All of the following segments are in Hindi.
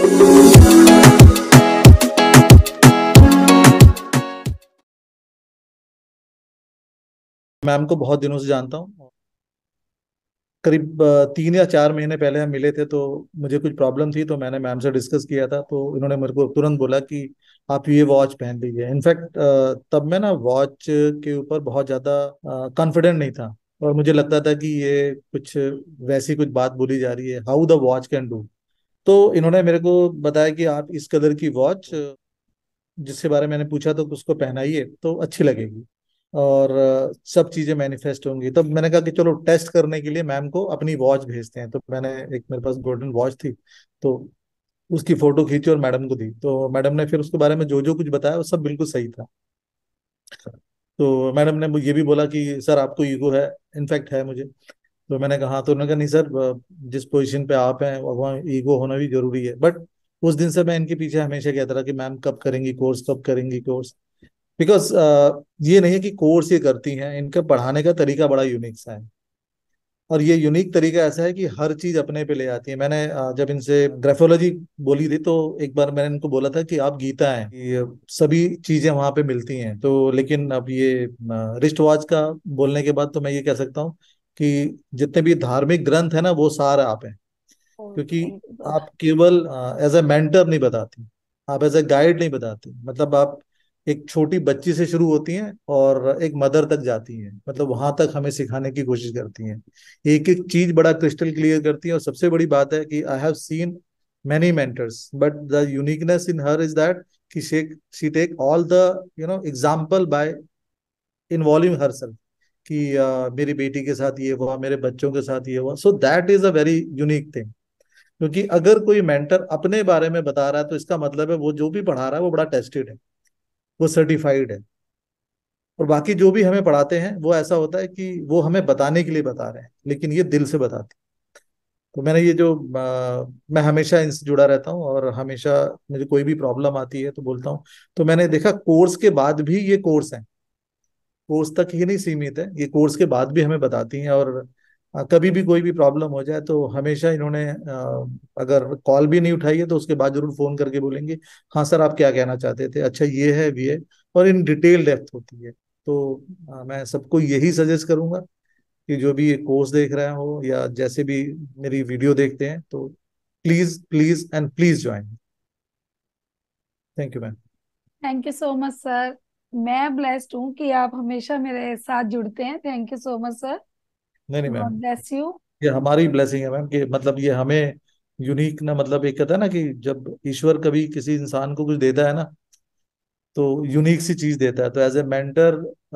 मैम को बहुत दिनों से जानता हूँ। करीब 3 या 4 महीने पहले हम मिले थे, तो मुझे कुछ प्रॉब्लम थी, तो मैंने मैम से डिस्कस किया था, तो इन्होंने मेरे को तुरंत बोला कि आप ये वॉच पहन लीजिए। इनफैक्ट तब मैं ना वॉच के ऊपर बहुत ज़्यादा कॉन्फिडेंट नहीं था, और मुझे लगता था कि ये कुछ वैसी कुछ बात बोली जा रही है, how the watch can do. तो इन्होंने मेरे को बताया कि आप इस कलर की वॉच, जिसके बारे में मैंने पूछा तो उसको पहनाइए तो अच्छी लगेगी, और सब चीजें मैनिफेस्ट होंगी। तब मैंने कहा कि चलो टेस्ट करने के लिए मैम को अपनी वॉच भेजते हैं। तो मैंने, एक मेरे पास गोल्डन वॉच थी, तो उसकी फोटो खींची और मैडम को दी। तो मैडम ने फिर उसके बारे में जो जो कुछ बताया वो सब बिल्कुल सही था। तो मैडम ने ये भी बोला कि सर आपको ईगो है, इनफैक्ट है मुझे। तो मैंने कहा, तो उन्होंने कहा नहीं सर, जिस पोजीशन पे आप हैं वहाँ ईगो होना भी जरूरी है। बट उस दिन से मैं इनके पीछे हमेशा कहता रहा कि मैम कब करेंगी कोर्स, कब करेंगी कोर्स। बिकॉज ये नहीं है कि कोर्स ये करती हैं, इनका पढ़ाने का तरीका बड़ा यूनिक सा है। और ये यूनिक तरीका ऐसा है कि हर चीज अपने पे ले आती है। मैंने जब इनसे ग्राफोलॉजी बोली थी, तो एक बार मैंने इनको बोला था कि आप गीता हैं, ये सभी चीजें वहां पे मिलती हैं। तो लेकिन अब ये रिस्ट वॉच का बोलने के बाद तो मैं ये कह सकता हूँ कि जितने भी धार्मिक ग्रंथ है ना, वो सारे आप हैं। क्योंकि थैंक यू सर। आप केवल एज ए मेंटर नहीं बताती, आप एज ए गाइड नहीं बताती। मतलब आप एक छोटी बच्ची से शुरू होती हैं और एक मदर तक जाती हैं, मतलब वहां तक हमें सिखाने की कोशिश करती हैं। एक एक चीज बड़ा क्रिस्टल क्लियर करती हैं। और सबसे बड़ी बात है कि I have seen many mentors, but the uniqueness in her is that कि she take all the example by involving herself, कि मेरी बेटी के साथ ये हुआ, मेरे बच्चों के साथ ये हुआ। So that is a very unique thing. क्योंकि अगर कोई मेंटर अपने बारे में बता रहा है, तो इसका मतलब है वो जो भी पढ़ा रहा है वो बड़ा टेस्टेड है, वो सर्टिफाइड है। और बाकी जो भी हमें पढ़ाते हैं वो ऐसा होता है कि वो हमें बताने के लिए बता रहे हैं, लेकिन ये दिल से बताते हैं। तो मैंने ये जो मैं हमेशा इनसे जुड़ा रहता हूँ, और हमेशा मुझे कोई भी प्रॉब्लम आती है तो बोलता हूँ। तो मैंने देखा कोर्स के बाद भी ये कोर्स है, कोर्स तक ही नहीं सीमित है, ये कोर्स के बाद भी हमें बताती हैं। और कभी भी कोई भी प्रॉब्लम हो जाए तो हमेशा इन्होंने अगर कॉल भी नहीं उठाई है तो उसके बाद जरूर फोन करके बोलेंगे, हाँ सर आप क्या कहना चाहते थे, अच्छा ये है भी है। और इन डिटेल डेप्थ होती है। तो मैं सबको यही सजेस्ट करूंगा कि जो भी ये कोर्स देख रहे हो या जैसे भी मेरी वीडियो देखते हैं, तो please please and please join. Thank you ma'am. Thank you so much sir. मैं ब्लेस्ड हूँ कि आप हमेशा मेरे साथ जुड़ते हैं। Thank you so much sir. नहीं नहीं मैम, गॉड ब्लेस यू। ये हमारी ब्लेसिंग है मैम, कि मतलब ये हमें यूनिक ना, मतलब एक कहता है ना कि जब ईश्वर कभी किसी इंसान को कुछ देता है ना, तो यूनिक सी चीज देता है। तो as a mentor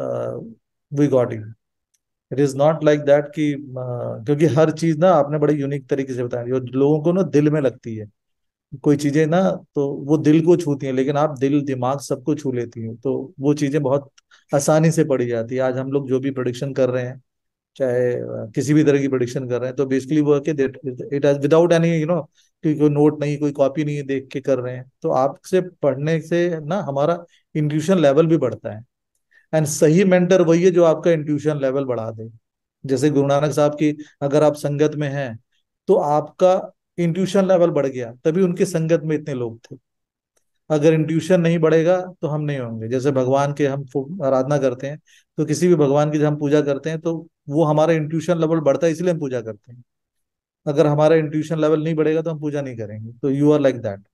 we got you. It is not like that कि क्योंकि हर चीज ना आपने बड़े यूनिक तरीके से बताया, जो लोगों को ना दिल में लगती है कोई चीजें ना, तो वो दिल को छूती हैं। लेकिन आप दिल दिमाग सबको छू लेती हैं, तो वो चीजें बहुत आसानी से पढ़ी जाती है। आज हम लोग जो भी प्रोडिक्शन कर रहे हैं, चाहे किसी भी तरह की प्रोडिक्शन कर रहे हैं, तो बेसिकली वो है कि इट हैज विदाउट एनी कि कोई नोट नहीं, कोई कॉपी नहीं देख के कर रहे हैं। तो आपसे पढ़ने से ना हमारा इंट्यूशन लेवल भी बढ़ता है। एंड सही मेंटर वही है जो आपका इंट्यूशन लेवल बढ़ा दे। जैसे गुरु नानक साहब की अगर आप संगत में हैं, तो आपका इंट्यूशन लेवल बढ़ गया, तभी उनकी संगत में इतने लोग थे। अगर इंट्यूशन नहीं बढ़ेगा तो हम नहीं होंगे। जैसे भगवान के हम आराधना करते हैं, तो किसी भी भगवान की जब हम पूजा करते हैं, तो वो हमारा इंट्यूशन लेवल बढ़ता है, इसलिए हम पूजा करते हैं। अगर हमारा इंट्यूशन लेवल नहीं बढ़ेगा तो हम पूजा नहीं करेंगे। तो यू आर लाइक दैट।